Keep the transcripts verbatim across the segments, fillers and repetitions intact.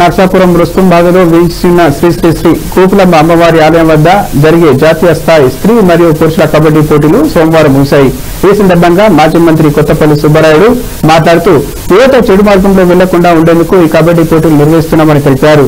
నర్సాపురం రుస్తుం బాధలో వేయించిన శ్రీ శ్రీ శ్రీ కూపులమ్మ అమ్మవారి ఆలయం వద్ద జరిగే జాతీయ స్థాయి స్త్రీ మరియు పురుషుల కబడ్డీ పోటీలు సోమవారం ముగిశాయి. ఈ సందర్భంగా మాజీ మంత్రి కొత్తపల్లి సుబ్బారాయుడు మాట్లాడుతూ యువత చెడు మార్గంలో వెళ్లకుండా ఉండేందుకు ఈ కబడ్డీ పోటీలు నిర్వహిస్తున్నామని తెలిపారు.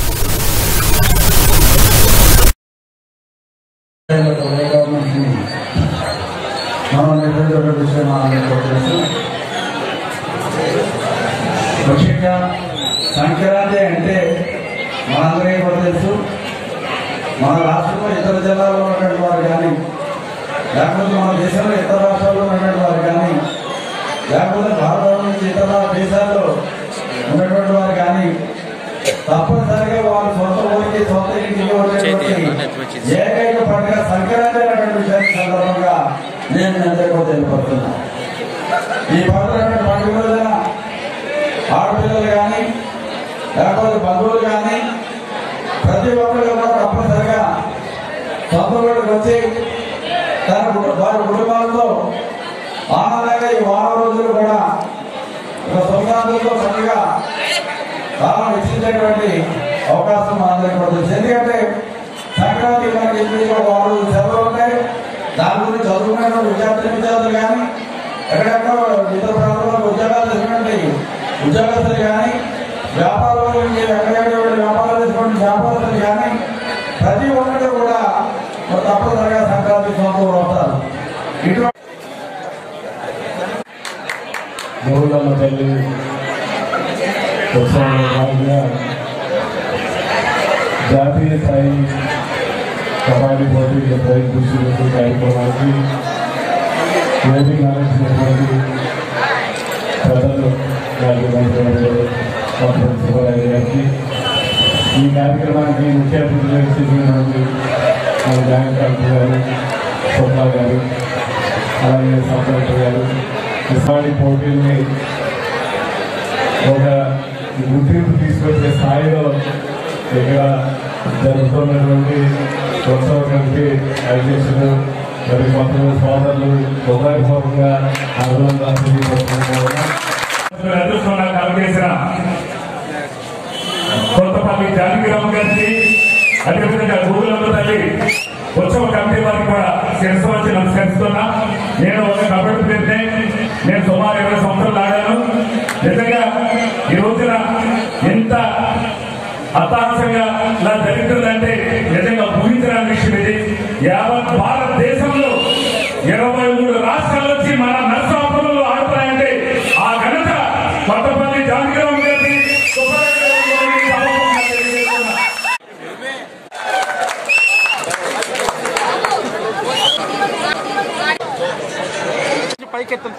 సంక్రాంతి అంటే మనందరికీ కూడా తెలుసు. మన రాష్ట్రంలో ఇతర జిల్లాల్లో ఉన్నటువంటి వారు కానీ, లేకపోతే మన దేశంలో ఇతర రాష్ట్రాల్లో ఉన్నటువంటి వారు కానీ, లేకపోతే భారతదేశం నుంచి ఇతర దేశాల్లో ఉన్నటువంటి వారు కానీ తప్పనిసరిగా వారు సొంత ఊరికి సొంత ఇంటికి వచ్చేటువంటి ఏకైక పండుగ సంక్రాంతి అనేటువంటి విషయాన్ని సందర్భంగా నేను అందరికీ తెలియపడుతున్నాను. ఈ పండుగ పండుగ రోజున ఆడపిల్లలు కానీ లేకపోతే బంధువులు కానీ ప్రతి ఒక్కరు కూడా తప్పనిసరిగా సొంత ఊరికి వచ్చి తన వారి కుటుంబాలతో ఆనందంగా ఈ వారం రోజులు కూడా ఒక సంక్రాంతితో పండుగ కాలం ఇచ్చేటటువంటి అవకాశం మనందరికీ కూడా తెలుసు. ఎందుకంటే సంక్రాంతి మనకి ఇంటికి ఒక వారం రోజులు సెలవులు ఉంటాయి. దాని గురించి చదువుకున్నటువంటి విద్యార్థి విద్యార్థులు కానీ, ఎక్కడెక్కడో ఇతర ప్రాంతాల్లో ఉద్యోగాలు చేసినటువంటి ఉద్యోగస్తులు కానీ, వ్యాపారాలు ఎక్కడెక్కడ వ్యాపారాలు చేసినటువంటి వ్యాపారస్తులు కానీ ప్రతి ఒక్కరు కూడా తప్పనిసరిగా సంక్రాంతి సొంత వస్తారు. ఇటువంటి గౌరమ్మ తల్లి ఉత్సవంలో భాగంగా జాతీయ స్థాయి కబడ్డీ పోటీల ప్రైజ్ డిస్ట్రిబ్యూషన్ కార్యక్రమానికి వేదిక ఆలోచించినటువంటి ప్రజలు సుబ్బారాయుడు గారికి, ఈ కార్యక్రమానికి ముఖ్య అతిథులుగా ఇచ్చినటువంటి మన బ్యాంక్ కలెక్టర్ గారు సుబ్బా గారు, అలాగే సబ్ కలెక్టర్ గారు కబడ్డీ పోటీల్ని ఒక గుర్తింపు తీసుకొచ్చే స్థాయిలో ఇక్కడ జరుగుతున్నటువంటి ఉత్సవ కమిటీ అధ్యక్షులు మరి కొంతమంది సోదరులు హృదయపూర్వకంగా అదృష్టంగా కలగేసిన కొత్తపల్లి జానకిరామ్ గారికి, అదేవిధంగా గూగులమ్మ తల్లి ఉత్సవ కమిటీ వారికి కూడా శిరస్సు వచ్చి నమస్కరిస్తున్నా. నేను ఒక కబడ్డీ ప్లేయర్నే. నేను సుమారు ఇరవై సంవత్సరాలు ఆడాను. నిజంగా ఈ రోజున ఎంత అత్తాసంగా ఇలా జరుగుతుందంటే నిజంగా ఊహించడానికి విషయం ఇది. యావత్ భారతదేశంలో ఇరవై మూడు రాష్ట్రాల నుంచి మన నర్సాపురంలో ఆడుతున్నాయంటే ఆ ఘనత కొత్తపల్లి జానకిరామ్ గారికి పైకెత్తండి.